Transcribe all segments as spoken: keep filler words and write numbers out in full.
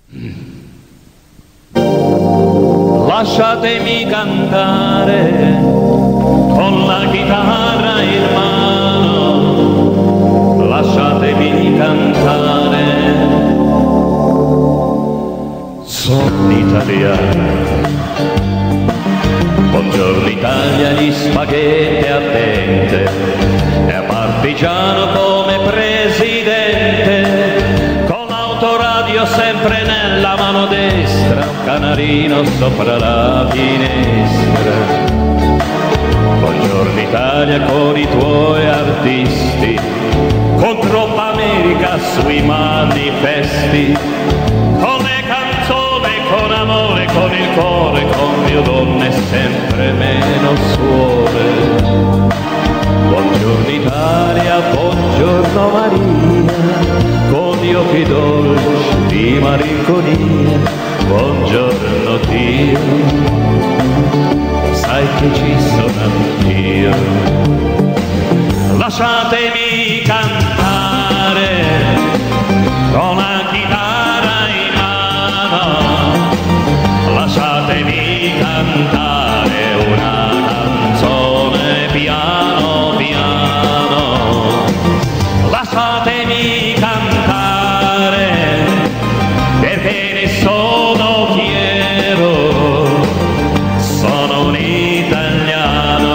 Lasciatemi cantare con la chitarra in mano, lasciatemi cantare. Sono italiano, buongiorno Italia, gli spaghetti a dente, e a partigiano come presidente, con l'autoradio sempre nella mano destra, un canarino sopra la finestra. Buongiorno Italia con i tuoi artisti, con troppa America sui manifesti, con le canzoni, con amore, con il cuore, con più donne sempre meno suore. Buongiorno Italia, buongiorno Maria, con gli occhi dolci di malinconia. Buongiorno Dio, sai che ci sono anch'io. Lasciatemi cantare con la chitarra in mano, lasciatemi cantare una canzone piano piano, lasciatemi cantare perché ne sono fiero, sono un italiano,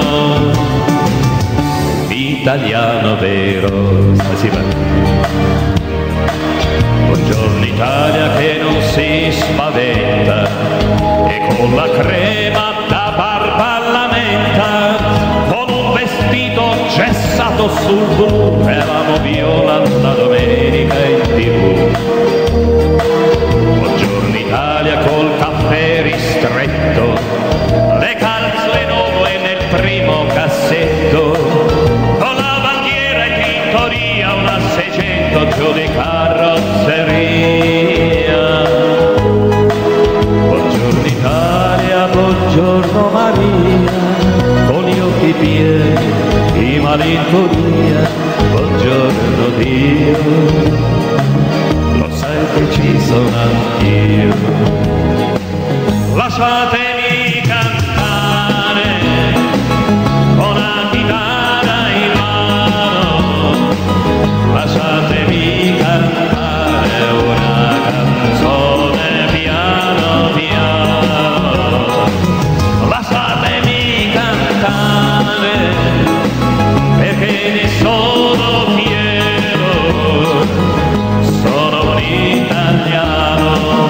italiano vero. Sì, buongiorno Italia che non si spaventa e con la crema da barba alla menta, con un vestito gessato sul blu, eravamo viola la domenica in tv. Buongiorno Italia col caffè ristretto, le calze nuove nel primo cassetto, con la bandiera in tintoria, una seicento giù di carrozzeria. Buongiorno Italia, buongiorno Maria, con gli occhi pieni di malinconia. Buongiorno Dio, lo sai che ci sono anch'io. Lasciatemi cantare con la chitarra in mano, lasciatemi cantare una canzone piano piano, lasciatemi cantare perché ne sono fiero, sono un italiano,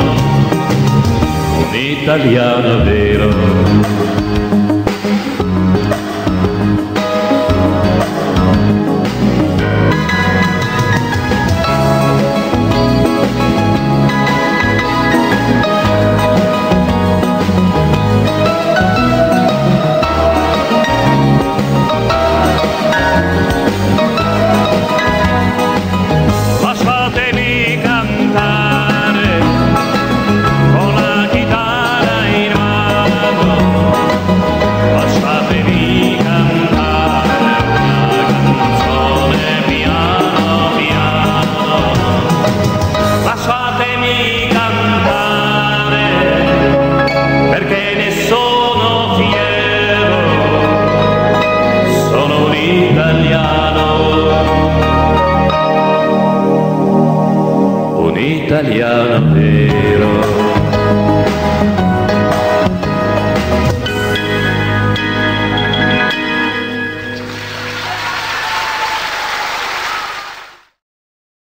un italiano vero. Lasciatemi cantare con la chitarra in mano, lasciatemi cantare una canzone piano piano, lasciatemi cantare perché ne sono fiero, sono un italiano, un italiano vero.